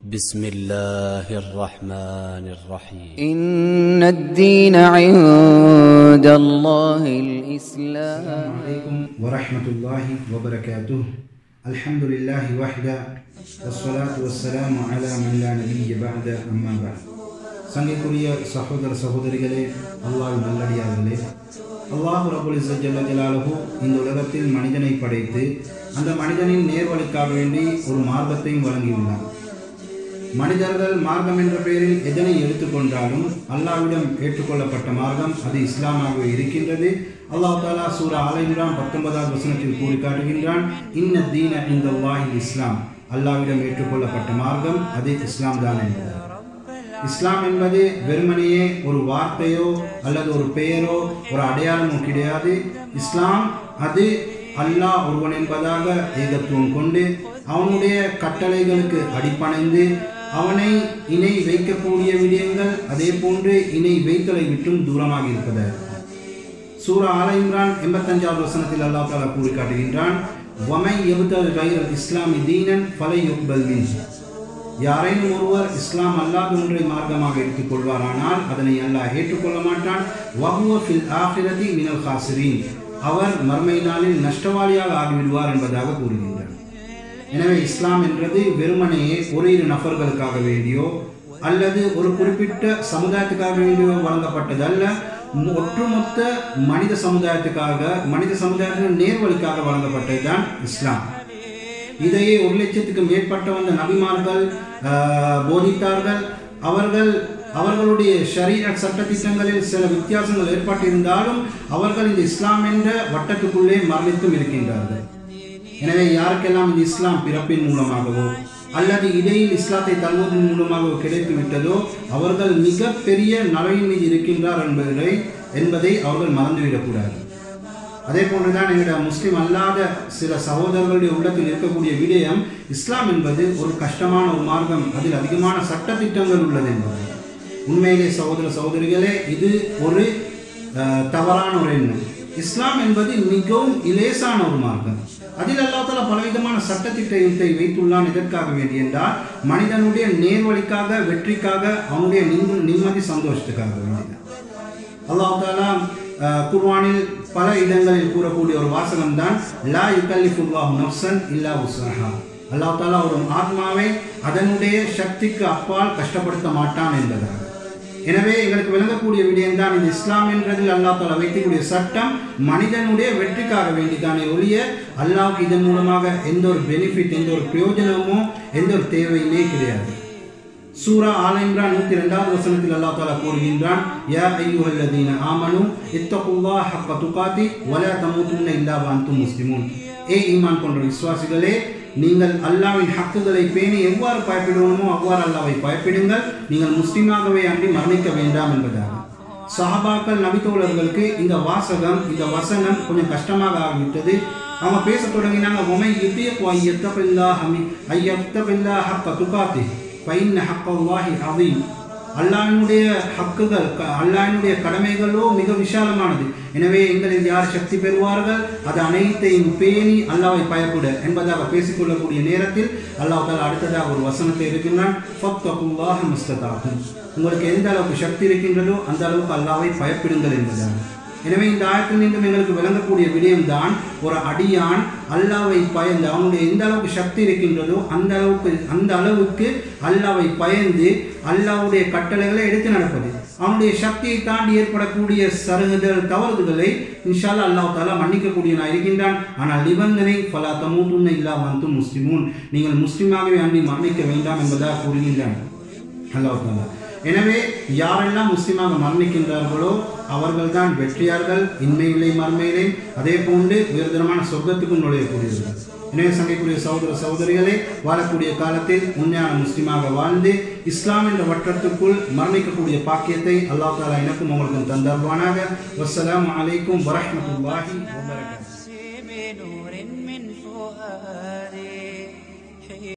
بسم الله الرحمن الرحيم إن الدين عند الله الإسلام. السلام عليكم ورحمة الله وبركاته. الحمد لله وحده والصلاة والسلام على من لا نبي بعد أما بعد. சங்கைக்குரிய சகோதர சகோதரிகளே, அல்லாஹ்வின் நல்லடியார்களே, அல்லாஹ் ரப்புல் இஸ்ஸத் ஜல்ல ஜலாலுஹு இந்த உலகத்தில் மனிதனை படைத்து அந்த மனிதனின் நேர்வழிக்காக வேண்டி ஒரு மார்க்கத்தையும் வழங்கியுள்ளார். மனிதர்கள் மார்க்கம் என்ற பெயரில் எதனை எடுத்துக்கொண்டாலும் அல்லாஹ்விடம் ஏற்றுக்கொள்ளப்பட்ட மார்க்கம் அது இஸ்லாமாகவே இருக்கின்றது. அல்லாஹ் தஆலா சூரா ஆல இம்ரான் 19வது வசனத்தில் கூறி காட்டுகின்றான், இன்ன தீன இன்தல்லாஹில் இஸ்லாம். அல்லாஹ்விடம் ஏற்றுக்கொள்ளப்பட்ட மார்க்கம் அது இஸ்லாம் தான் என்பது. இஸ்லாம் என்பது வெறுமனையே ஒரு வார்த்தையோ அல்லது ஒரு பெயரோ ஒரு அடையாளமோ கிடையாது. இஸ்லாம் அது அல்லாஹ் ஒருவன் என்பதாக ஏகத்துவம் கொண்டு அவனுடைய கட்டளைகளுக்கு அடிபணிந்து அவனை இணை வைக்கக்கூடிய விடயங்கள் அதே போன்று இணை வைத்தலை விட்டும் தூரமாக இருப்பதாக சூரா ஆல இம்ரான் 85வது வசனத்தில் அல்லாஹ் தஆலா கூறி காட்டுகின்றான், வமை யப்தகி கைரல் இஸ்லாமி தீனன் ஃபலை யுக்பல் மின்ஹு. யாரேனும் ஒருவர் இஸ்லாம் அல்லாத ஒன்றை மார்க்கமாக எடுத்துக்கொள்வாரானால் அதனை அல்லாஹ் ஏற்றுக்கொள்ள மாட்டான். வஹுவ ஃபில் ஆখিরাতি மினல் காசிரீன். அவர் மறுமை நாளில் நஷ்டவாளியாக ஆகிவிடுவார் என்பதாக கூறுகின்றார். எனவே இஸ்லாம் என்றது வெறுமனையே ஒரு இரு நபர்களுக்காக வேண்டியோ அல்லது ஒரு குறிப்பிட்ட சமுதாயத்துக்காக வேண்டியோ வழங்கப்பட்டதல்ல. ஒட்டுமொத்த மனித சமுதாயத்தின் நேர்வழிக்காக வழங்கப்பட்டதுதான் இஸ்லாம். இதையே 1 லட்சத்துக்கு மேற்பட்ட வந்த நபிமார்கள் போதித்தார்கள். அவர்களுடைய ஷரீஅத் சட்டத்திட்டங்களில் சில வித்தியாசங்கள் ஏற்பட்டிருந்தாலும் அவர்கள் இந்த இஸ்லாம் என்ற வட்டத்துக்குள்ளே மரணித்தும் இருக்கின்றார்கள். எனவே யாருக்கெல்லாம் இந்த இஸ்லாம் பிறப்பின் மூலமாகவோ அல்லது இடையில் இஸ்லாத்தை தழுவதன் மூலமாகவோ கிடைத்து விட்டதோ அவர்கள் மிக பெரிய நலவின் மீது இருக்கின்றார் என்பதை அவர்கள் மறந்துவிடக்கூடாது. அதே போன்றுதான் எங்களுடைய முஸ்லிம் அல்லாத சில சகோதரர்களுடைய உள்ளத்தில் இருக்கக்கூடிய விடயம், இஸ்லாம் என்பது ஒரு கஷ்டமான ஒரு மார்க்கம், அதில் அதிகமான சட்டத்திட்டங்கள் உள்ளது என்பது. உண்மையிலே சகோதர சகோதரிகளே, இது ஒரு தவறான ஒரு எண்ணம். இஸ்லாம் என்பது மிகவும் இலேசான ஒரு மார்க்கம். அதில் அல்லாஹ் தஆலா பலவிதமான சட்டத்திட்டத்தை வைத்துள்ளான். எதற்காக வேண்டி என்றால் மனிதனுடைய நேர்வழிக்காக, வெற்றிக்காக, அவனுடைய நிம்மதி சந்தோஷத்துக்காக வேண்டியது. அல்லாஹ் தஆலா குர்ஆனில் பல இடங்களில் கூறக்கூடிய ஒரு வாசகம் தான் லா யுகல்லிஃபுல்லாஹு நஃப்ஸன் இல்லா உஸ்ஸஹா. அல்லாஹ் தஆலா ஒரு ஆத்மாவை அதனுடைய சக்திக்கு அப்பால் கஷ்டப்படுத்த மாட்டான் என்பதாக. எனவே எங்களுக்கு விளங்கக்கூடிய விடயம் தான் இந்த இஸ்லாம் என்றதில் அல்லாஹ் தஆலா வைக்கக்கூடிய சட்டம் மனிதனுடைய வெற்றிக்காக வேண்டிதானே ஒழிய அல்லாஹ்வுக்கு இதன் மூலமாக எந்த ஒரு பெனிஃபிட், எந்த ஒரு பிரயோஜனமோ எந்த ஒரு தேவையுமே கிடையாது. சூரா ஆல இம்ரான் 102வது வசனத்தில் அல்லாஹ் தஆலா கூறுகின்றான், யா அய்யுஹல்லதீன ஆமனு இத்தகுல்லாஹ ஹக்க துகாதி வலா தமூதுன்ன இல்லா வஅன்தும் முஸ்லிமூன். ஈமான் கொண்ட விசுவாசிகளே, நீங்கள் அல்லாஹ்வின் ஹக்குகளை பேணி எவ்வாறு பயப்படுவோமோ அவ்வாறு அல்லாஹ்வை பயப்படுங்கள், நீங்கள் முஸ்லிமாகவே அன்றி மரணிக்க வேண்டாம் என்பதாக. சஹாபாக்கள் நபித்தோழர்களுக்கு இந்த வசனம் கொஞ்சம் கஷ்டமாக ஆகிவிட்டது. அவங்க பேச தொடங்கினாங்க, வமை யுதீகு ஐயத்தபில்லாஹ ஹக்க துகாதி ஃபைன்ன ஹக்கல்லாஹி அஸீம். அல்லாஹ்வுடைய ஹக்குகள், அல்லாஹ்வுடைய கடமைகளோ மிக விசாலமானது. எனவே எங்களில் யார் சக்தி பெறுவார்கள் அது அனைத்தையும் பேணி அல்லாஹ்வை பயப்பட என்பதாக பேசிக்கொள்ளக்கூடிய நேரத்தில் அல்லாஹ் தஆலா அடுத்ததாக ஒரு வசனத்தை இருக்கின்றான், ஃபத்தகுல்லாஹ மஸ்ததாதும். உங்களுக்கு எந்த அளவுக்கு சக்தி இருக்கின்றதோ அந்த அளவுக்கு அல்லாஹ்வை பயப்படுங்கள் என்பதாக. எனவே இந்த ஆயத்தில் நின்றும் எங்களுக்கு விளங்கக்கூடிய விடயம்தான், ஒரு அடியான் அல்லாஹ்வை பயந்து அவனுடைய எந்த அளவுக்கு சக்தி இருக்கின்றதோ அந்த அளவுக்கு அல்லாஹ்வை பயந்து அல்லாஹ்வுடைய கட்டளைகளை எடுத்து நடப்பது. அவனுடைய சக்தியை தாண்டி ஏற்படக்கூடிய சருகுதல் தவறுகளை இன்ஷா அல்லாஹ் அல்லாஹ் தஆலா மன்னிக்கக்கூடியவனாக இருக்கின்றான். ஆனால் நிபந்தனை ஃபலா தமூதுன்ன இல்லா வஅன்தும் முஸ்லிமூன். நீங்கள் முஸ்லிமாகவே அன்றி மரணிக்க வேண்டாம் என்பதாக கூறுகின்றான் அல்லாஹ் தஆலா. எனவே யாரெல்லாம் முஸ்லிமாக மரணிக்கின்றார்களோ அவர்கள்தான் வெற்றியார்கள், இன்மையிலே மறுமையிலே, அதே போன்று உயர்தரமான சொர்க்கத்துக்கும் நுழையக்கூடியவர்கள். எனவே சங்கைக்குரிய சகோதர சகோதரிகளே, வாழக்கூடிய காலத்தில் உண்மையான முஸ்லிமாக வாழ்ந்து இஸ்லாம் என்ற வட்டத்துக்குள் மரணிக்கக்கூடிய பாக்கியத்தை அல்லாஹ் தஆலா எனக்கும் உங்களுக்கும் தந்தருள்வானாக. வஸ்ஸலாமு அலைக்கும் வரஹ்மத்துல்லாஹி வபரகாத்துஹு.